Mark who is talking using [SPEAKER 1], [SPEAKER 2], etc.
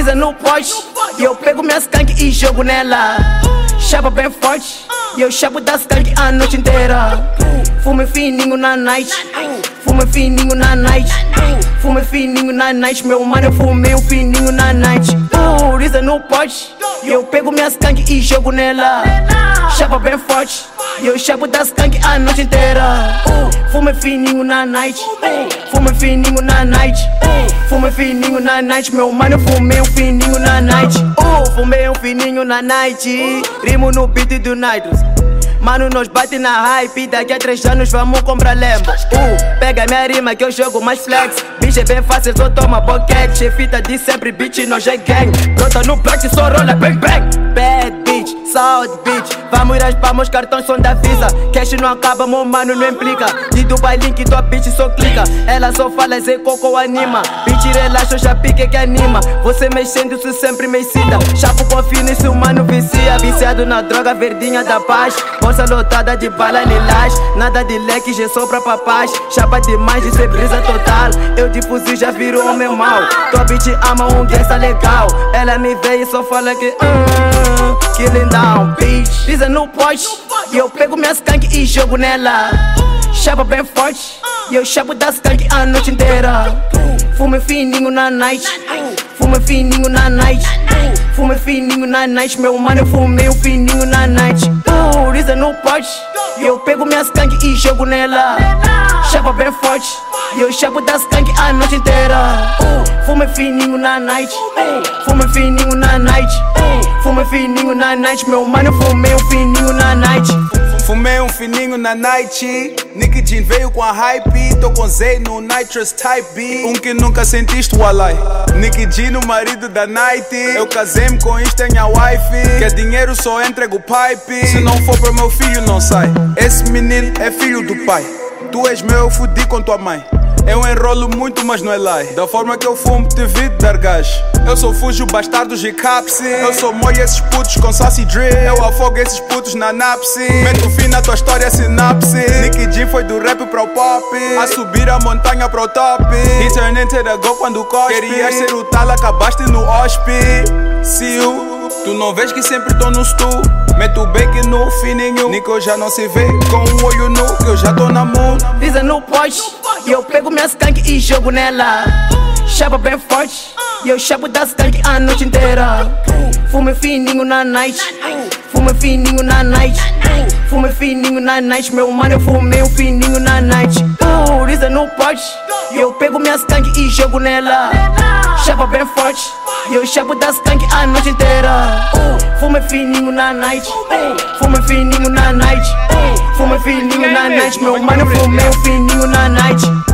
[SPEAKER 1] Pisa no poste, e eu pego minha skunk e jogo nela. Chapa bem forte, e eu chapo da skunk a noite inteira. Fume fininho na night, fume fininho na night, fume fininho na night. Meu mano, eu fumei um fininho na night. Pisa no poste, e eu pego minha skunk e jogo nela. Chapa bem forte, e eu chapo da skunk a noite inteira. Fume fininho na night, fume fininho na night, fume fininho na night. Meu mano, eu fumei um fininho na night. Fumei um fininho na night, rimo no beat do Nitros. Mano, nós bate na hype, daqui a 3 anos vamos comprar Lambo. Pega minha rima que eu jogo mais flex. Bitch é bem fácil, só toma boquete. Fita de sempre, bitch, nós é gang. Brota no plot, só rola bang bang. Bad bitch, South bitch. Vamos raspar, meus cartões são da Visa. Cash não acaba, meu mano não implica. De Dubai link, tua bitch só clica. Ela só fala, Zé Coco anima. Bitch relaxa, já pique que anima. Você mexendo, isso sempre me excita. Chapo confio nisso, mano vicia. Viciado na droga verdinha da paz. Bolsa lotada de bala lilás. Nada de leque, já só pra papás. Chapa demais de ser brisa total. Eu de fuzil já viro homem mau. Tua bitch ama um gangsta legal. Ela me vê e só fala que killing down, bitch. Pisa no poste, e eu pego minha skunk e jogo nela. Chapa bem forte, e eu chapo da skunk a noite inteira. Fume fininho na night, fume fininho na night, fume fininho na night. Meu mano, eu fumei um fininho na night. Pisa no poste, e eu pego minha skunk e jogo nela. Chapa bem forte, e eu chapo da skunk a noite inteira. Fume fininho na night, fume fininho na night, fume fininho na night. Meu mano, fumei um fininho na night.
[SPEAKER 2] Fumei um fininho na night. Nick Jean veio com a hype. Tô com Zay no Nitrous Type B. Um que nunca sentiste o alai. Nick Jean, o marido da night. Eu casei-me com isto em a wife. Quer dinheiro, só entrego o pipe. Se não for pro meu filho, não sai. Esse menino é filho do pai. Tu és meu, eu fudi com tua mãe. Eu enrolo muito, mas não é lá. Da forma que eu fumo, te vi dar gás. Eu sou fujo, bastardos e capsi. Eu sou molho esses putos com sassy drill. Eu afogo esses putos na napsi. Meto fim na tua história, sinapse. Nick G foi do rap para o pop. A subir a montanha para o top. He turned into the go quando cospe. Querias ser o tal, acabaste no hospi. See you. Tu não vês que sempre tô no stu. Meto o bacon no fininho. Nico já não se vê com um olho nu, que eu já tô na moon.
[SPEAKER 1] Pisa no poste, e eu pego minha skunk e jogo nela. Chapa bem forte, e eu chapo da skunk a noite inteira. Fume fininho na night, fume fininho na night, fume fininho na night. Meu mano, eu fumei um fininho na night. Pisa no poste, e eu pego minha skunk e jogo nela. Chapa bem forte, e eu chapo da skunk a noite inteira. Fume fininho na night, fume fininho na night, fume fininho na night. Meu mano, fumei um fininho na night.